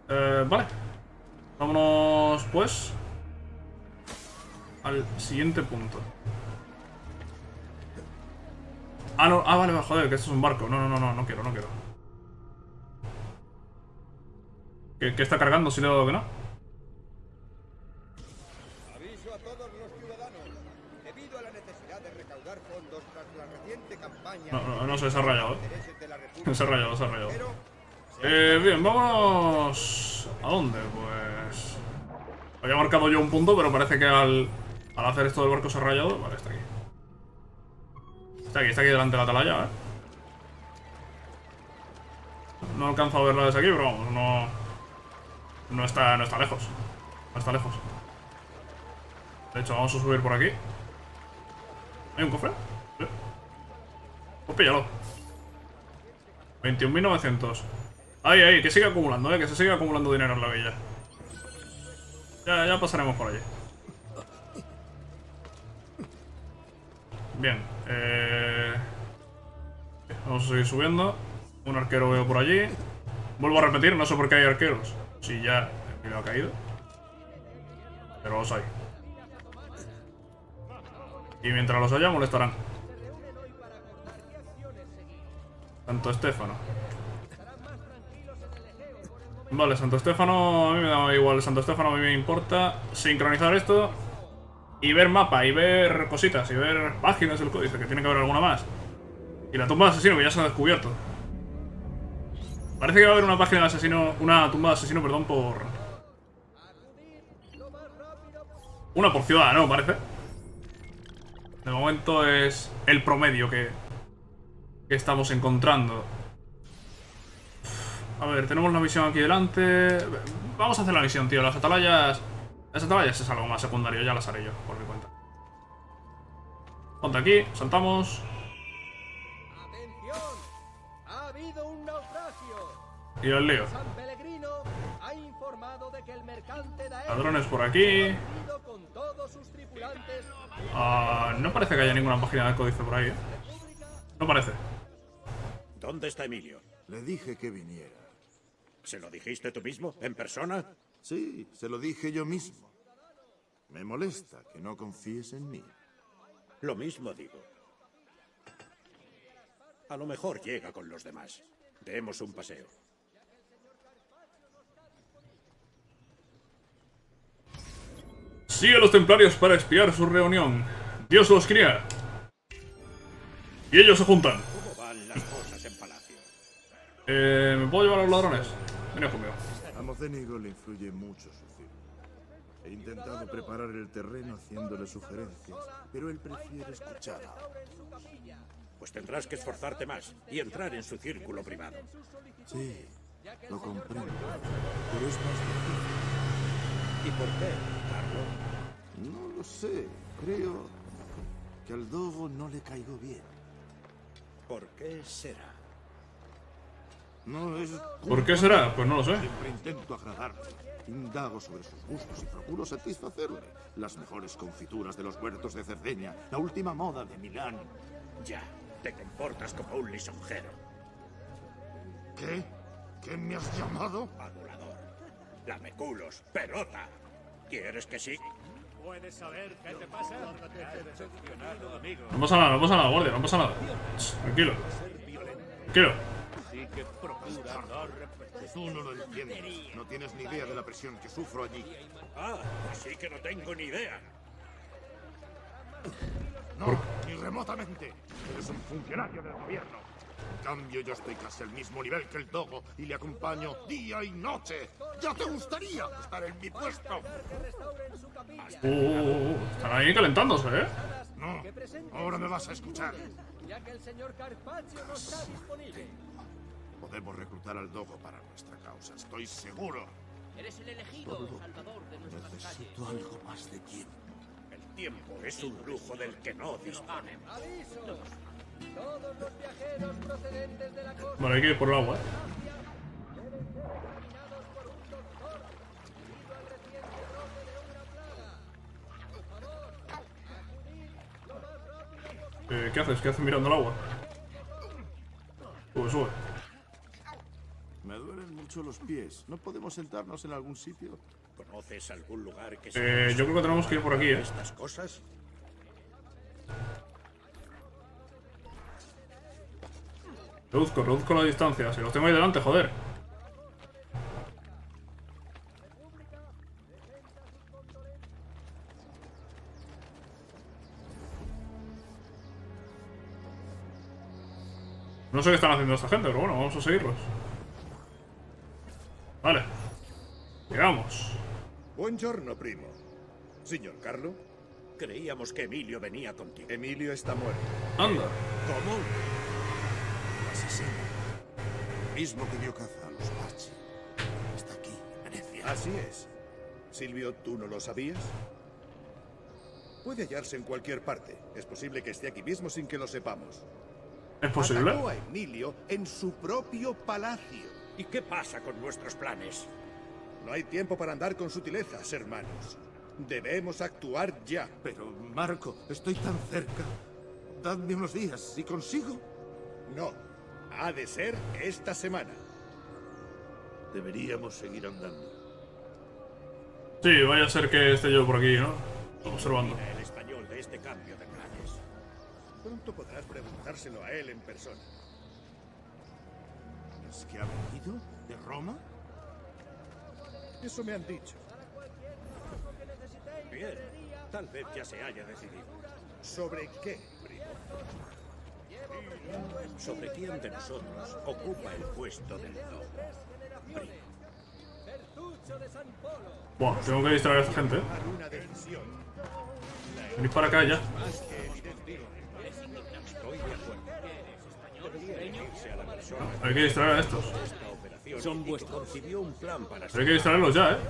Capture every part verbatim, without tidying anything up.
Eh, vale. Vámonos, pues, al siguiente punto. Ah, no. Ah, vale, vale, joder, que esto es un barco. No, no, no, no, no quiero, no quiero. ¿Qué, qué está cargando si le he dado que no? Aviso a todos los ciudadanos. Debido a la necesidad de recaudar fondos tras la reciente campaña... No, no, no sé, se ha rayado, eh. de la República, Se ha rayado, se ha rayado. Eh, bien, vámonos... ¿A dónde? Pues... Había marcado yo un punto, pero parece que al, al hacer esto del barco se ha rayado. Vale, está aquí. Está aquí, está aquí delante de la atalaya, eh. No alcanzo a verla desde aquí, pero vamos, no... No está, no está lejos. No está lejos. De hecho, vamos a subir por aquí. ¿Hay un cofre? Sí. Pues píllalo. veintiún mil novecientos. Ahí, ahí, que siga acumulando, eh. Que se siga acumulando dinero en la villa. Ya, ya pasaremos por allí. Bien, eh... vamos a seguir subiendo. Un arquero veo por allí. Vuelvo a repetir, no sé por qué hay arqueros. Si ya el mío ha caído. Pero los hay. Y mientras los haya, molestarán. Santo Estéfano. Vale, Santo Estéfano, a mí me da igual. Santo Estéfano a mí me importa sincronizar esto y ver mapa, y ver cositas, y ver páginas del códice, que tiene que haber alguna más. Y la tumba de asesino, que ya se ha descubierto. Parece que va a haber una página de asesino, una tumba de asesino, perdón, por... Una por ciudad, ¿no? Parece. De momento es el promedio que, que estamos encontrando. A ver, tenemos la misión aquí delante. Vamos a hacer la misión, tío. Las atalayas... Las atalayas es algo más secundario, ya las haré yo, por mi cuenta. Ponte aquí, saltamos. ¡Atención! ¡Ha habido un naufragio! Y el lío. San Pellegrino ha informado de que el mercante Daer Ladrones por aquí. ha ido con todos sus tripulantes. Ah, no parece que haya ninguna página de códice por ahí, ¿eh? No parece. ¿Dónde está Emilio? Le dije que viniera. ¿Se lo dijiste tú mismo? ¿En persona? Sí, se lo dije yo mismo. Me molesta que no confíes en mí. Lo mismo digo. A lo mejor llega con los demás. Demos un paseo. Sigue a los templarios para espiar su reunión. Dios los cría. Y ellos se juntan. ¿Cómo van las cosas en palacio? Eh, ¿Me puedo llevar a los ladrones? Venid conmigo. A Mocenigo le influye mucho su círculo. He intentado preparar el terreno haciéndole sugerencias, pero él prefiere escuchar. Pues tendrás que esforzarte más y entrar en su círculo privado. Sí, lo comprendo, pero es más difícil. ¿Y por qué, Carlos? No lo sé, creo que al Dogo no le caigo bien. ¿Por qué será? No es... ¿Por qué será? Pues no lo sé. Siempre intento agradarle. Indago sobre sus gustos y procuro satisfacerle. Las mejores confituras de los huertos de Cerdeña, la última moda de Milán. Ya, te comportas como un lisonjero. ¿Qué? ¿Qué me has llamado? Adulador. Lameculos, pelota. ¿Quieres que sí? ¿Puedes saber qué te pasa? Amigo. No pasa nada, no pasa nada, guardia, no pasa nada. Tranquilo. Tranquilo. Así que procura no repetir. Tú no lo entiendes. No tienes ni idea de la presión que sufro allí. Ah, así que no tengo ni idea. No, ni remotamente. Eres un funcionario del gobierno. En cambio, yo estoy casi al mismo nivel que el Dogo y le acompaño día y noche. ¡Ya te gustaría estar en mi puesto! Uh, uh, uh, están ahí calentándose, ¿eh? No, ahora me vas a escuchar. Ya que el señor Carpaccio no está disponible. Podemos reclutar al Dogo para nuestra causa, estoy seguro. Eres el elegido, salvador de nuestras calles. Necesito algo más de tiempo. El tiempo es un lujo del que no disponemos. ¡Aviso! Todos los viajeros procedentes de la costa Vale, hay que ir por el agua, ¿eh? deben ser examinados por un doctor debido al reciente brote de una plaga. Por favor, acudid lo más rápido posible. Eh, ¿Qué haces? ¿Qué haces mirando el agua? Sube, sube. Me duelen mucho mucho los pies. ¿No podemos sentarnos en algún sitio? ¿Conoces algún lugar que Eh, yo creo que tenemos que ir por aquí, ¿eh? estas cosas? Reduzco, reduzco la distancia. Si los tengo ahí delante, joder. No sé qué están haciendo esta gente, pero bueno, vamos a seguirlos. Vale. Llegamos. Buongiorno, primo. Señor Carlo, creíamos que Emilio venía contigo. Emilio está muerto. Anda. ¿Cómo? Asesino. Mismo que dio caza a los Bachi. Está aquí, en Venecia. Así es. Silvio, ¿tú no lo sabías? Puede hallarse en cualquier parte. Es posible que esté aquí mismo sin que lo sepamos. ¿Es posible? Atacó a Emilio en su propio palacio. ¿Y qué pasa con nuestros planes? No hay tiempo para andar con sutilezas, hermanos. Debemos actuar ya. Pero, Marco, estoy tan cerca. Dadme unos días, si consigo. No. Ha de ser esta semana. Deberíamos seguir andando. Sí, vaya a ser que esté yo por aquí, ¿no? Observando. Mira el español de este cambio de planes. Pronto podrás preguntárselo a él en persona. ¿Es que ha venido? ¿De Roma? Eso me han dicho. Bien, tal vez ya se haya decidido. ¿Sobre qué, primo? ¿Sobre quién de nosotros ocupa el puesto del dogo? Primo. Buah, tengo que distraer a esta gente, ¿eh? Tomar una decisión. Venid para acá ya. Más que evidente. Estoy de acuerdo. Debería irse a la persona Hay que distraer a estos. de esta operación. Son vuestros. Concibió un plan para... Pero hay que distraerlos ya, ¿eh?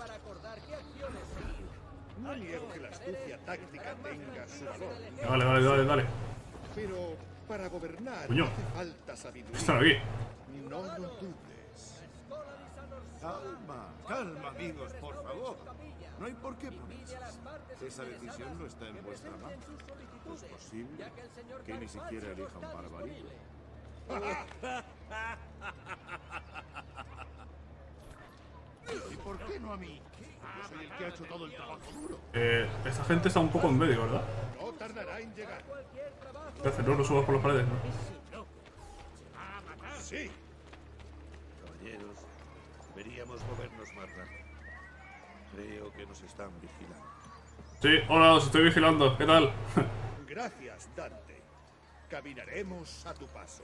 No niego que la astucia táctica tenga su valor. Vale, vale, dale, dale. Pero para gobernar Coño. hace falta sabiduría. Están aquí. No lo dudes. Calma, calma, amigos, por favor. No hay por qué ponerse. Esa decisión no está en vuestra mano. Es posible que ni siquiera elija un barbarito. ¿Y por qué no a mí? Yo soy el que ha hecho todo el trabajo duro. Eh, esta gente está un poco en medio, ¿verdad? No tardará en llegar. ¿Qué haces? No lo subas por las paredes, ¿no? Sí. Caballeros, deberíamos movernos más rápido. Creo que nos están vigilando. Sí, hola, os estoy vigilando. ¿Qué tal? Gracias, Dante. Caminaremos a tu paso.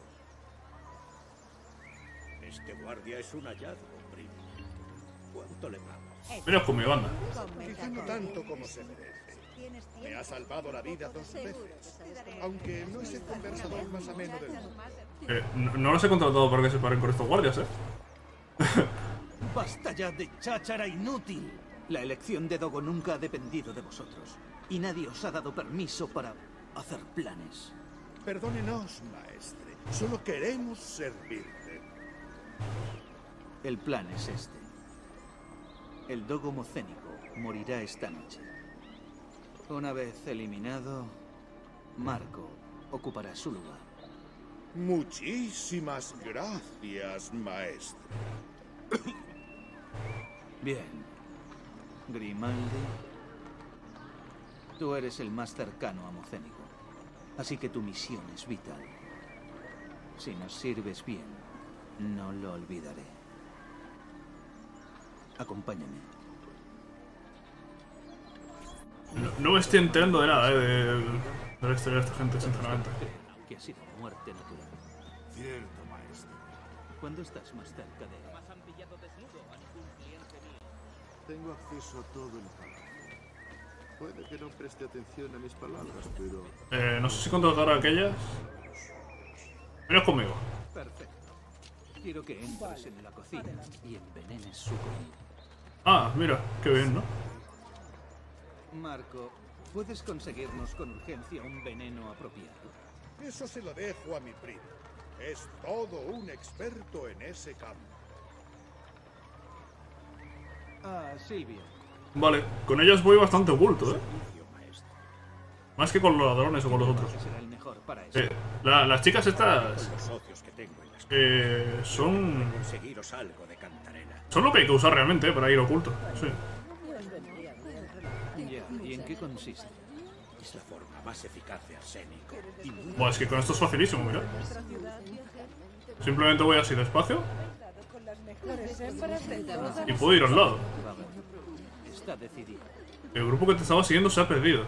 Este guardia es un hallazgo, primo. ¿Cuánto le pagas? Mira con mi banda. Quizá no tanto como se merece. Me ha salvado la vida dos veces. Aunque no es el conversador más ameno del mundo. Eh, no, no los he contratado para que se paren con estos guardias, ¿eh? ¡Basta ya de cháchara inútil! La elección de Dogo nunca ha dependido de vosotros. Y nadie os ha dado permiso para hacer planes. Perdónenos, maestre. Solo queremos servirle. El plan es este. El Dogo mocénico morirá esta noche. Una vez eliminado, Marco ocupará su lugar. Muchísimas gracias, maestre. Bien. Grimaldi, tú eres el más cercano a Mocénico, así que tu misión es vital. Si nos sirves bien, no lo olvidaré. Acompáñame. No, no me estoy enterando de nada, ¿eh? De, de la historia de esta gente, sinceramente. Que ha sido muerte natural. Cierto, maestro. ¿Cuándo estás más cerca de él? Tengo acceso a todo el palacio. Puede que no preste atención a mis palabras, pero... Eh, no sé si contratar a aquellas. Venid conmigo. Perfecto. Quiero que entres en la cocina y envenenes su comida. Ah, mira, qué bien, ¿no? Marco, ¿puedes conseguirnos con urgencia un veneno apropiado? Eso se lo dejo a mi primo. Es todo un experto en ese campo. Ah, Silvia. Vale, con ellas voy bastante oculto, ¿eh? Servicio, maestro. Más que con los ladrones o con los otros. Será el mejor para eso. Eh, la- las chicas estas Los socios que tengo en las eh, son... conseguiros algo de cantarela. Son lo que hay que usar realmente, eh, para ir oculto. Sí. Ya, ¿y en qué consiste? Es la forma más eficaz de arsénico. Y muy Buah, es que con esto es facilísimo, mira. Simplemente voy así despacio y puedo ir al lado. Está decidido. El grupo que te estaba siguiendo se ha perdido.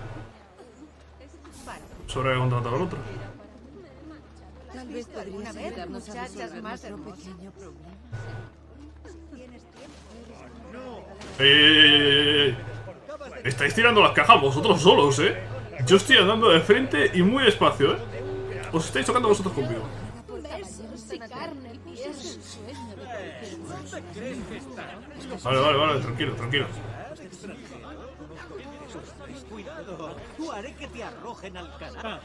Solo hay que contratar al otro. Tal vez podrías vez, ayudarnos a muchachas resolver más nuestro hermosas. pequeño problema. ¡Ey, ey, ey, ey, ey! Estáis tirando las cajas vosotros solos, ¿eh? Yo estoy andando de frente y muy despacio, ¿eh? Os estáis tocando vosotros conmigo. Besos y carne y pies. Vale, vale, vale, tranquilo, tranquilo. Tú haré que te arrojen al canal.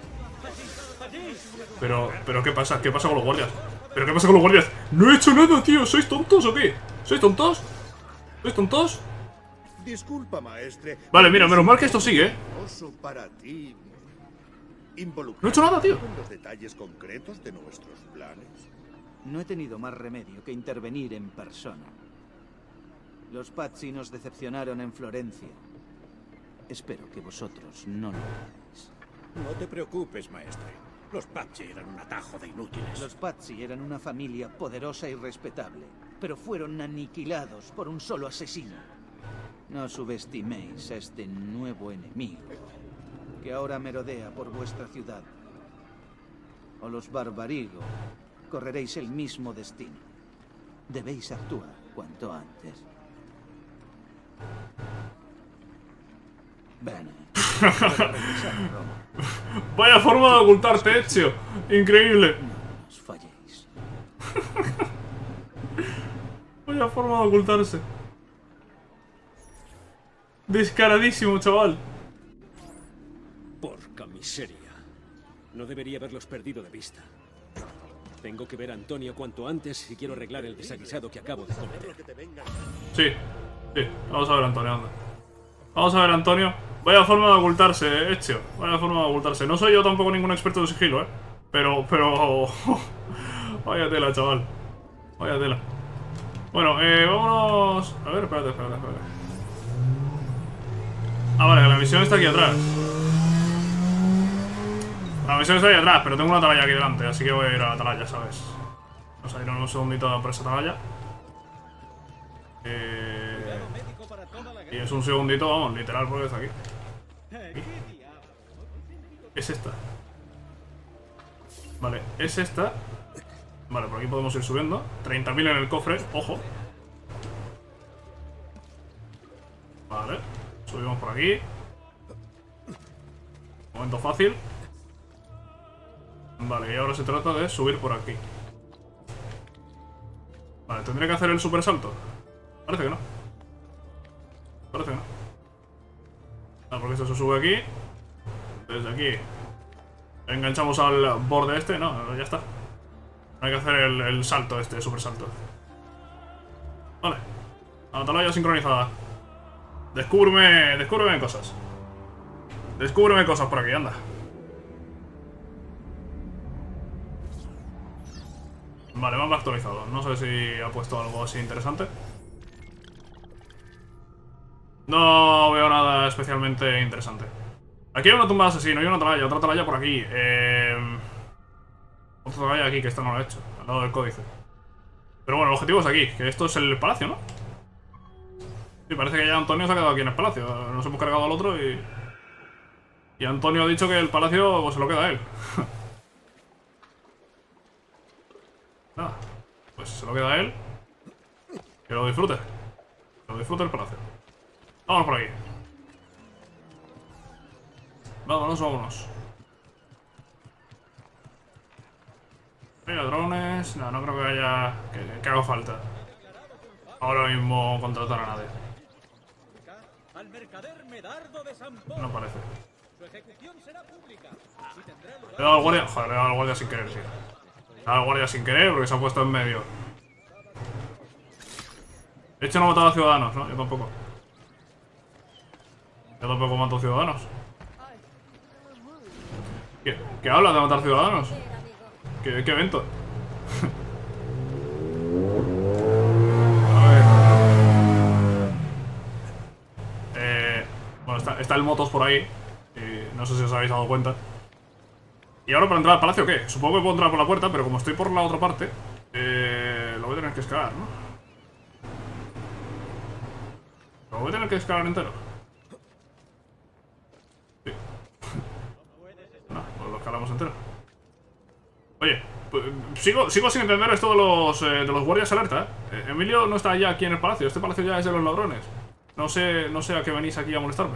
Pero, pero ¿qué pasa? ¿Qué pasa con los guardias? ¿Pero qué pasa con los guardias? ¡No he hecho nada, tío! ¿Sois tontos o qué? ¿Sois tontos? ¿Sois tontos? Disculpa, maestre. Vale, mira, menos mal que esto sigue, ¿eh? Oso para ti. Involucrar No he hecho nada, tío. en los detalles concretos de nuestros planes. No he tenido más remedio que intervenir en persona. Los Pazzi nos decepcionaron en Florencia. Espero que vosotros no lo hagáis. No te preocupes, maestre. Los Pazzi eran un atajo de inútiles. Los Pazzi eran una familia poderosa y respetable, pero fueron aniquilados por un solo asesino. No subestiméis a este nuevo enemigo que ahora merodea por vuestra ciudad. O los Barbarigo correréis el mismo destino. Debéis actuar cuanto antes. Brennan. Vaya forma de ocultarte, Ezio. Increíble. No os falléis. Vaya forma de ocultarse. Descaradísimo, chaval. Porca miseria. No debería haberlos perdido de vista. Tengo que ver a Antonio cuanto antes si quiero arreglar el desaguisado que acabo de cometer. Sí, sí. Vamos a ver, Antonio, anda. Vamos a ver, Antonio. Vaya forma de ocultarse, eh, Ezio. Vaya forma de ocultarse. No soy yo tampoco ningún experto de sigilo, eh. Pero, pero... Vaya tela, chaval. Vaya tela. Bueno, eh, vámonos... A ver, espérate, espérate, espérate. Ah, vale, la misión está aquí atrás. La misión está aquí atrás, pero tengo una atalaya aquí delante, así que voy a ir a la atalaya, ¿sabes? Vamos a ir un segundito por esa atalaya. Eh... Y es un segundito, vamos, literal, porque está aquí. Aquí. Es esta. Vale, es esta. Vale, por aquí podemos ir subiendo. treinta mil en el cofre, ojo. Vale, subimos por aquí. Momento fácil. Vale, y ahora se trata de subir por aquí. Vale, ¿tendré que hacer el super salto? Parece que no. Parece que no. Ah, porque esto se sube aquí. Desde aquí enganchamos al borde este. No, ya está. No hay que hacer el, el salto este, super salto. Vale. Atalaya sincronizada. Descúbreme, descúbreme cosas. Descúbreme cosas por aquí, anda. Vale, mapa actualizado. No sé si ha puesto algo así interesante. No veo nada especialmente interesante. Aquí hay una tumba de asesino, hay una atalaya, otra atalaya por aquí. Eh... Otra atalaya aquí, que esta no la he hecho, al lado del códice. Pero bueno, el objetivo es aquí, que esto es el palacio, ¿no? Sí, parece que ya Antonio se ha quedado aquí en el palacio. Nos hemos cargado al otro y... Y Antonio ha dicho que el palacio pues, se lo queda a él. Nada, pues se lo queda a él. Que lo disfrute. Que lo disfrute el palacio. Vamos por aquí. Vámonos, vámonos. Hay ladrones. No, no creo que haya... Que, que haga falta ahora mismo contratar a nadie. Al mercader Medardo de San Pol. No parece. Su ejecución será pública. Así tendrá lugar. Le he dado al guardia... Joder, le he dado al guardia sin querer, tío. Le he dado al guardia sin querer porque se ha puesto en medio. De hecho no ha matado a ciudadanos, ¿no? Yo tampoco. Yo tampoco mato ciudadanos. ¿Qué, ¿Qué habla de matar ciudadanos? ¿Qué, qué evento? A ver. Eh, bueno, está, está el Motos por ahí. Y no sé si os habéis dado cuenta. ¿Y ahora para entrar al palacio qué? Supongo que puedo entrar por la puerta, pero como estoy por la otra parte, eh, lo voy a tener que escalar, ¿no? Lo voy a tener que escalar entero. Sí. No, pues lo escalamos entero. Oye, pues, sigo, sigo sin entender esto de los, eh, de los guardias alerta, ¿eh? Emilio no está ya aquí en el palacio. Este palacio ya es de los ladrones. No sé, no sé a qué venís aquí a molestarme.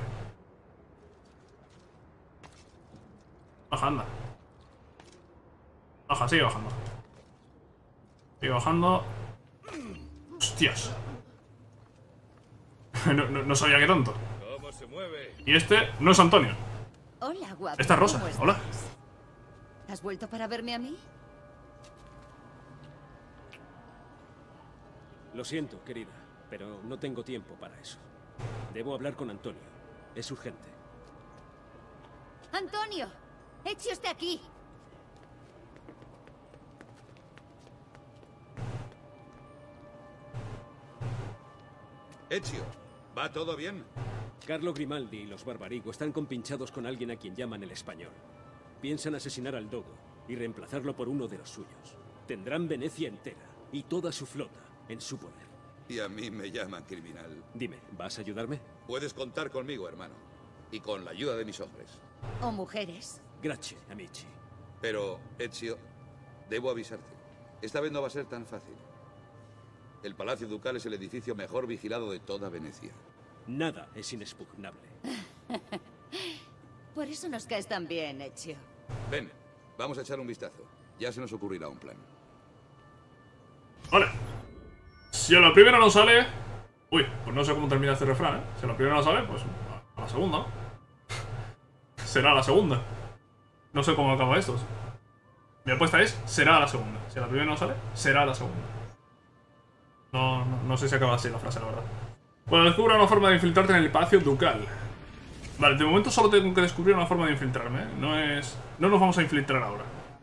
Baja, anda. Baja, sigue bajando. Sigue bajando. Hostias. no, no, no sabía que tanto. ¿Cómo se mueve? Y este no es Antonio. Hola, guapo. Esta es Rosa. ¿Cómo estás? Hola. ¿Has vuelto para verme a mí? Lo siento, querida, pero no tengo tiempo para eso. Debo hablar con Antonio. Es urgente. ¡Antonio! ¡Ezio está aquí! Ezio, ¿va todo bien? Carlo Grimaldi y los Barbarigo están compinchados con alguien a quien llaman el Español. Piensan asesinar al Dogo y reemplazarlo por uno de los suyos. Tendrán Venecia entera y toda su flota en su poder. Y a mí me llaman criminal. Dime, ¿vas a ayudarme? Puedes contar conmigo, hermano. Y con la ayuda de mis hombres. O mujeres. Grazie, amici. Pero, Ezio, debo avisarte. Esta vez no va a ser tan fácil. El Palacio Ducal es el edificio mejor vigilado de toda Venecia. Nada es inexpugnable. Por eso nos caes tan bien, Ezio. Ven, vamos a echar un vistazo. Ya se nos ocurrirá un plan. Vale. Si a la primera no sale... Uy, pues no sé cómo termina este refrán, ¿eh? Si a la primera no sale, pues a la segunda, ¿no? Será la segunda. No sé cómo acaba esto. Mi apuesta es, será la segunda. Si a la primera no sale, será la segunda. No, no, no sé si acaba así la frase, la verdad. Bueno, descubra una forma de infiltrarte en el Palacio Ducal. Vale, de momento solo tengo que descubrir una forma de infiltrarme, ¿eh? No es... No nos vamos a infiltrar ahora.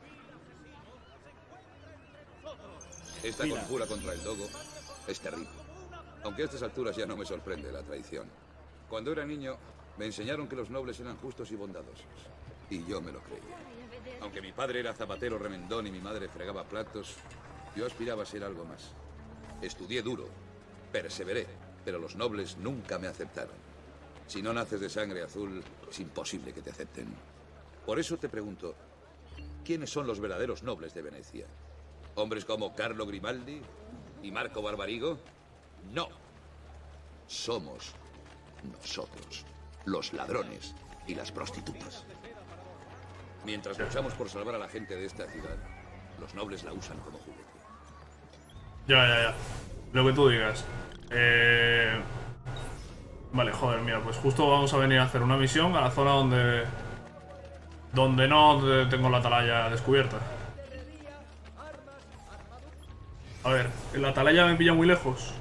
Esta conjura contra el Dogo es terrible. Aunque a estas alturas ya no me sorprende la traición. Cuando era niño, me enseñaron que los nobles eran justos y bondadosos. Y yo me lo creía. Aunque mi padre era zapatero remendón y mi madre fregaba platos, yo aspiraba a ser algo más. Estudié duro, perseveré, pero los nobles nunca me aceptaron. Si no naces de sangre azul, es imposible que te acepten. Por eso te pregunto, ¿quiénes son los verdaderos nobles de Venecia? ¿Hombres como Carlo Grimaldi y Marco Barbarigo? No. Somos nosotros, los ladrones y las prostitutas. Mientras luchamos por salvar a la gente de esta ciudad, los nobles la usan como juguete. Ya, ya, ya. Lo que tú digas. Eh... Vale, joder, mira, pues justo vamos a venir a hacer una misión a la zona donde... Donde no tengo la atalaya descubierta. A ver, la atalaya me pilla muy lejos.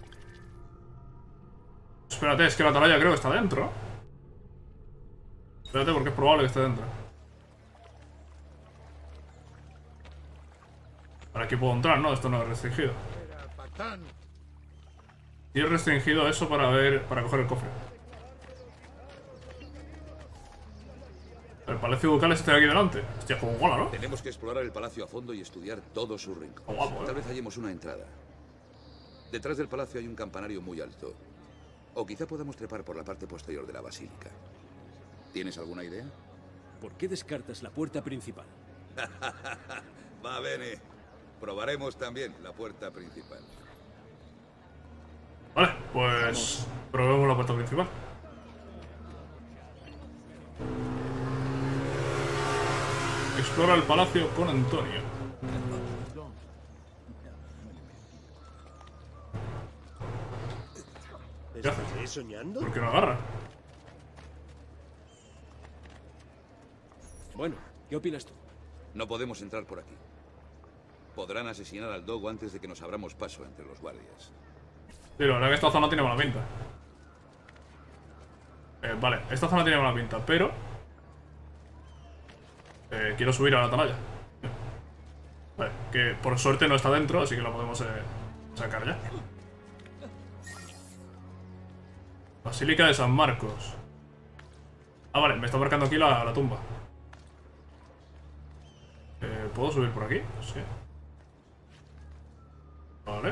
Espérate, es que la atalaya creo que está dentro. Espérate, porque es probable que esté dentro. Para aquí puedo entrar, ¿no? Esto no es restringido. Y es restringido eso para ver, para coger el cofre. El Palacio Ducal está aquí delante. Hostia, como mola, ¿no? Tenemos que explorar el palacio a fondo y estudiar todos sus rincones. Oh, guapo, ¿eh? Tal vez hallemos una entrada. Detrás del palacio hay un campanario muy alto. O quizá podamos trepar por la parte posterior de la basílica. ¿Tienes alguna idea? ¿Por qué descartas la puerta principal? Va bene. Probaremos también la puerta principal. Vale, pues probemos la puerta principal. Explora el palacio con Antonio. ¿Qué hace? ¿Estoy soñando? ¿Por qué no agarra? Bueno, ¿qué opinas tú? No podemos entrar por aquí. Podrán asesinar al Dogo antes de que nos abramos paso entre los guardias. Sí, la verdad que esta zona tiene buena pinta. Eh, vale, esta zona tiene buena pinta, pero... Eh, quiero subir a la atalaya. Vale, que por suerte no está dentro, así que la podemos eh, sacar ya. Basílica de San Marcos. Ah, vale, me está marcando aquí la, la tumba. Eh, ¿Puedo subir por aquí? Sí. Vale.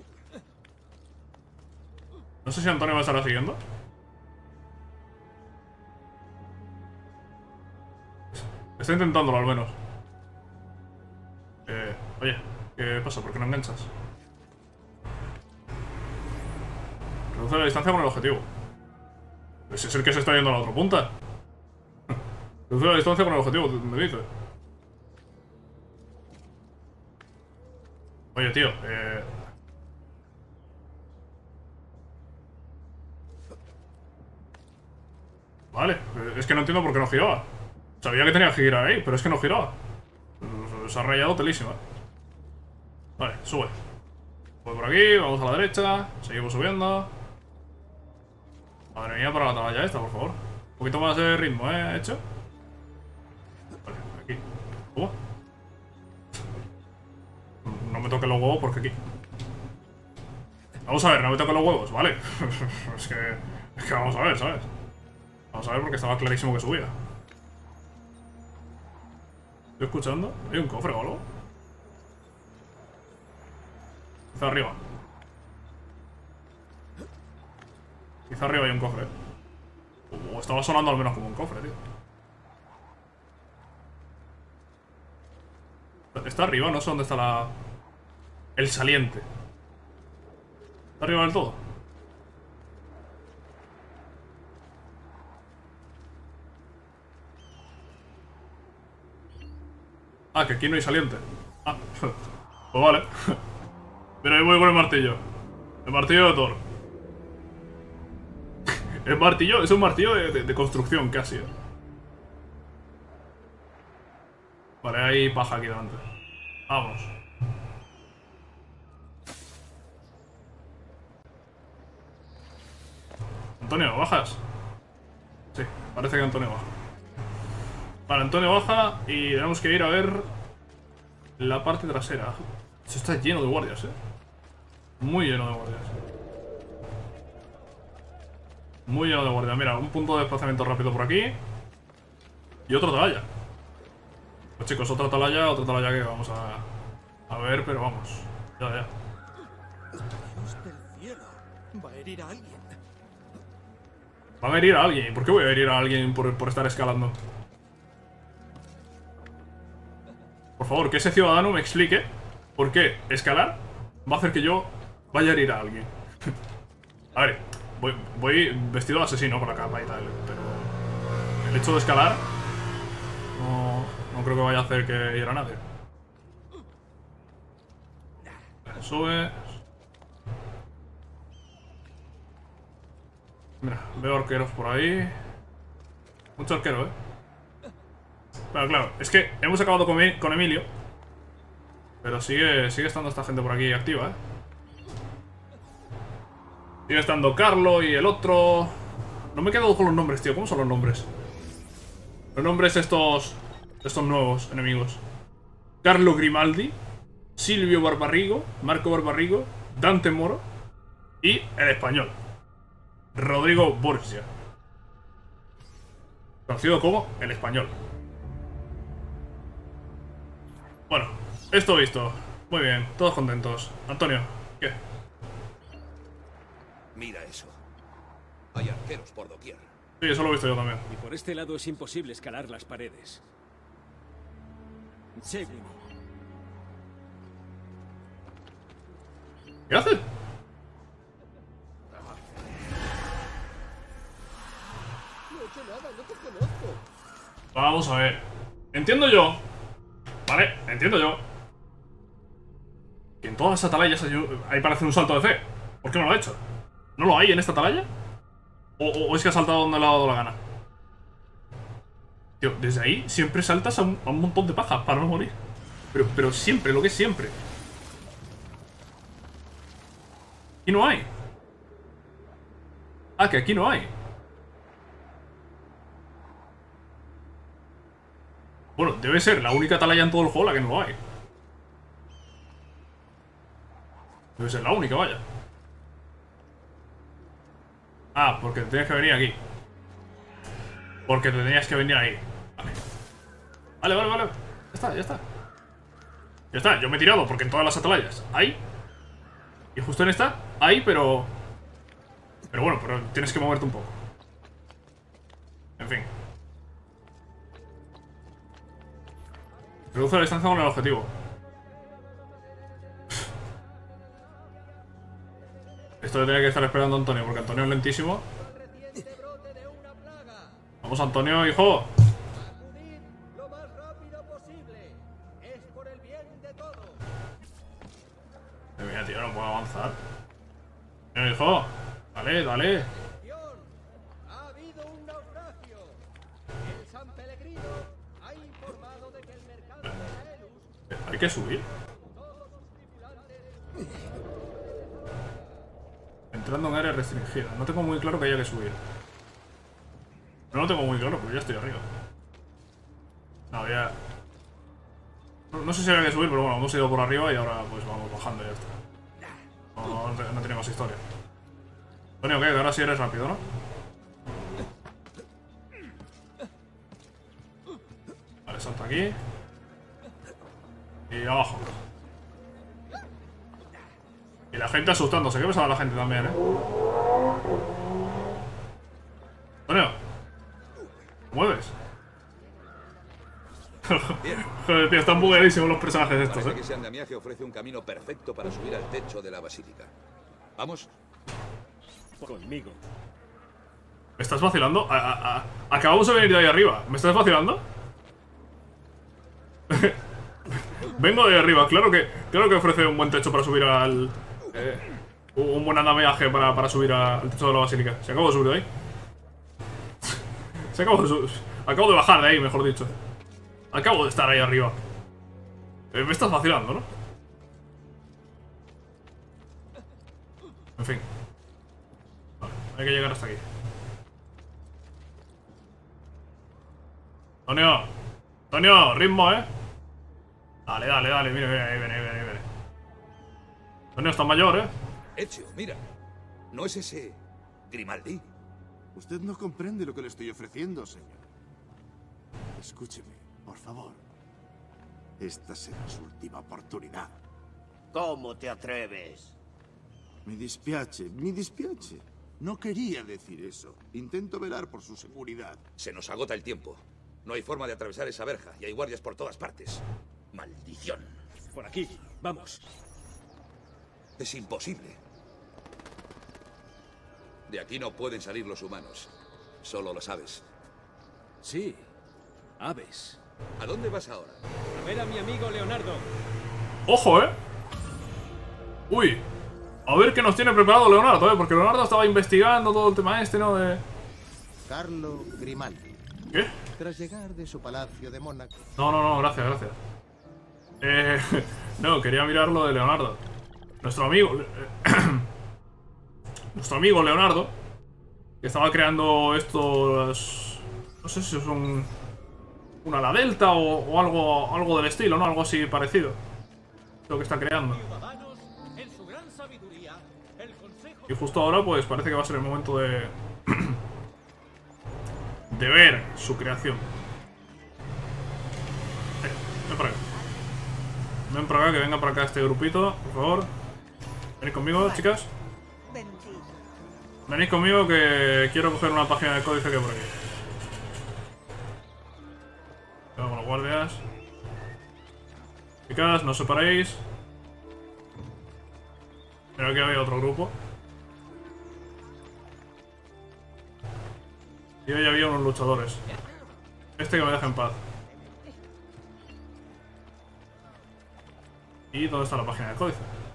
No sé si Antonio me estará siguiendo. Está intentándolo al menos. Eh, oye, ¿qué pasa? ¿Por qué no enganchas? Reduce la distancia con el objetivo. Ese es el que se está yendo a la otra punta. Reduce la distancia con el objetivo, me dice. Oye, tío, eh... Vale, es que no entiendo por qué no giraba. Sabía que tenía que girar ahí, pero es que no giraba. Se ha rayado telísima. Vale, sube. Voy por aquí, vamos a la derecha. Seguimos subiendo. Madre mía, para la atalaya esta, por favor. Un poquito más de ritmo, ¿eh? Hecho. Vale, aquí. ¿Cómo? No me toque los huevos porque aquí. Vamos a ver, no me toque los huevos, ¿vale? es que... Es que vamos a ver, ¿sabes? Vamos a ver porque estaba clarísimo que subía. ¿Estoy escuchando? ¿Hay un cofre o algo? Quizá arriba. Quizá arriba hay un cofre. O estaba sonando al menos como un cofre, tío. Está arriba, no sé dónde está la... El saliente. ¿Está arriba del todo? Ah, que aquí no hay saliente. Ah, pues vale. Mira, ahí voy con el martillo. El martillo de Thor. El martillo es un martillo de, de, de construcción casi. ¿eh? Vale, hay paja aquí delante. Vamos. Antonio, ¿bajas? Sí, parece que Antonio baja. Vale, Antonio baja y tenemos que ir a ver la parte trasera. Esto está lleno de guardias, eh. Muy lleno de guardias. Muy lleno de guardias. Mira, un punto de desplazamiento rápido por aquí. Y otro atalaya. Pues chicos, otra atalaya, otra atalaya que vamos a, a ver, pero vamos. Ya, ya. Dios del cielo. Va a herir a alguien. Van a herir a alguien. ¿Por qué voy a herir a alguien por, por estar escalando? Por favor, que ese ciudadano me explique por qué escalar va a hacer que yo vaya a herir a alguien. A ver, voy, voy vestido de asesino con la capa y tal, pero el hecho de escalar no, no creo que vaya a hacer que hiera a nadie. Sube. Mira, veo arqueros por ahí. Mucho arquero, eh. Pero claro, es que hemos acabado con, con Emilio. Pero sigue, sigue estando esta gente por aquí activa, ¿eh? Sigue estando Carlo y el otro... No me he quedado con los nombres, tío. ¿Cómo son los nombres? Los nombres estos... Estos nuevos enemigos. Carlo Grimaldi, Silvio Barbarrigo, Marco Barbarrigo, Dante Moro y el español Rodrigo Borgia, conocido como el español. Bueno, esto visto. Muy bien, todos contentos. Antonio, ¿qué? Mira eso. Hay arqueros por doquier. Sí, eso lo he visto yo también. Y por este lado es imposible escalar las paredes. Seguimos. ¿Qué haces? No he hecho nada, no te conozco. Vamos a ver. Entiendo yo. Vale, entiendo yo. Que en todas las atalayas hay, hay para hacer un salto de fe. ¿Por qué no lo ha hecho? ¿No lo hay en esta atalaya? ¿O, o es que ha saltado donde le ha dado la gana? Tío, desde ahí siempre saltas a un, a un montón de paja para no morir. Pero, pero siempre, lo que es siempre. Aquí no hay. Ah, que aquí no hay. Bueno, debe ser la única atalaya en todo el juego la que no lo hay. Debe ser la única, vaya. Ah, porque te tenías que venir aquí. Porque te tenías que venir ahí. Vale. Vale, vale, vale. Ya está, ya está. Ya está, yo me he tirado porque en todas las atalayas ahí. Y justo en esta, ahí, pero... Pero bueno, pero tienes que moverte un poco. En fin. Reduce la distancia con el objetivo. Esto le tenía que estar esperando a Antonio, porque Antonio es lentísimo. Vamos, Antonio, hijo. Acudid lo más rápido posible. Es por el bien de todos. Mira, tío, no puedo avanzar. Mira, hijo. Dale, dale. Ha habido un naufragio. El San Pellegrino ha informado de que el mercado de Aelus... Hay que subir. Entrando en área restringida. No tengo muy claro que haya que subir. No lo tengo muy claro, porque ya estoy arriba. No, ya... No, no sé si había que subir, pero bueno, hemos ido por arriba y ahora pues vamos bajando y ya está. No, no, no tenemos historia. Antonio, ¿qué? Ahora sí eres rápido, ¿no? Vale, salta aquí. Y abajo. Y la gente asustándose. ¿Qué pensaba la gente también, eh? Antonio. ¿Te mueves? Joder, tío, están bugueadísimos los personajes estos, Parece eh. que ese andamiaje ofrece un camino perfecto para subir al techo de la basílica. ¿Vamos? Conmigo. ¿Me estás vacilando? A, a, a, acabamos de venir de ahí arriba. ¿Me estás vacilando? Vengo de ahí arriba. Claro que, claro que ofrece un buen techo para subir al... Eh, un buen andamiaje para, para subir a, al techo de la basílica. Se acabó de subir de ahí. Se acabó de subir. Acabo de bajar de ahí, mejor dicho. Acabo de estar ahí arriba. Eh, me estás vacilando, ¿no? En fin. Vale, hay que llegar hasta aquí. Antonio. Antonio, ritmo, ¿eh? Dale, dale, dale. Mira, mira, ahí viene, ahí viene, ahí viene. Antonio, está mayor, ¿eh? Ezio, mira. ¿No es ese Grimaldi? Usted no comprende lo que le estoy ofreciendo, señor. Escúcheme, por favor. Esta será su última oportunidad. ¿Cómo te atreves? Mi dispiace, mi dispiace. No quería decir eso. Intento velar por su seguridad. Se nos agota el tiempo. No hay forma de atravesar esa verja y hay guardias por todas partes. ¡Maldición! Por aquí, vamos. Es imposible. De aquí no pueden salir los humanos. Solo las aves. Sí, aves. ¿A dónde vas ahora? A ver a mi amigo Leonardo. ¡Ojo, eh! Uy. A ver qué nos tiene preparado Leonardo, eh. Porque Leonardo estaba investigando todo el tema este, ¿no? De... Carlo Grimaldi. ¿Qué? Tras llegar de su palacio de Mónaco. No, no, no, gracias, gracias. Eh... No, quería mirar lo de Leonardo. Nuestro amigo... Nuestro amigo Leonardo, que estaba creando estos... No sé si son... Una ala delta o, o algo, algo del estilo, ¿no? Algo así parecido. Lo que está creando. Y justo ahora, pues parece que va a ser el momento de... de ver su creación. Eh, ven para acá. Ven para acá, que venga para acá este grupito, por favor. Venid conmigo, chicas. Venid conmigo que quiero coger una página de códice que hay por aquí. Vamos con los guardias. Chicas, no os separéis. Mira que había otro grupo. Y hoy había unos luchadores. Este que me deje en paz. ¿Y dónde está la página de códice?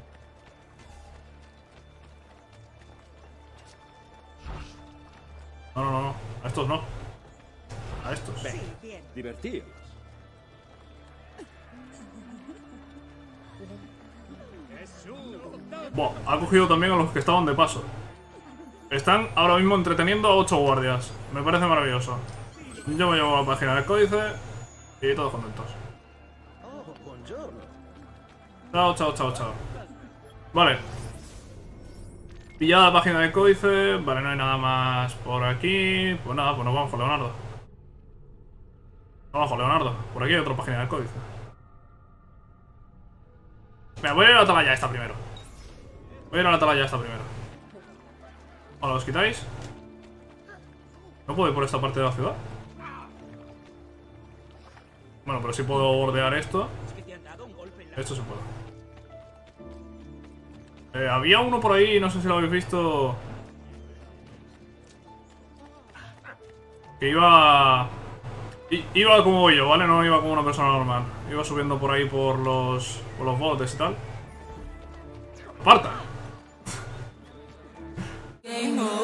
No, no, no, no. A estos no. A estos. Ven, divertíos. Buah, ha cogido también a los que estaban de paso. Están ahora mismo entreteniendo a ocho guardias. Me parece maravilloso. Yo me llevo a la página del códice Y todos contentos. Oh, buongiorno. Chao, chao, chao, chao. Vale. Pillada la página de códice. Vale, no hay nada más por aquí. Pues nada, pues nos vamos con Leonardo. Nos vamos con Leonardo. Por aquí hay otra página de códice. Me voy a ir a la atalaya esta primero. Voy a ir a la atalaya esta primero. Ahora os quitáis. ¿No puedo ir por esta parte de la ciudad? Bueno, pero sí puedo bordear esto. Esto se puede. Eh, había uno por ahí, no sé si lo habéis visto. Que iba... I iba como voy yo, ¿vale? No iba como una persona normal. Iba subiendo por ahí por los... por los botes y tal. ¡Aparta!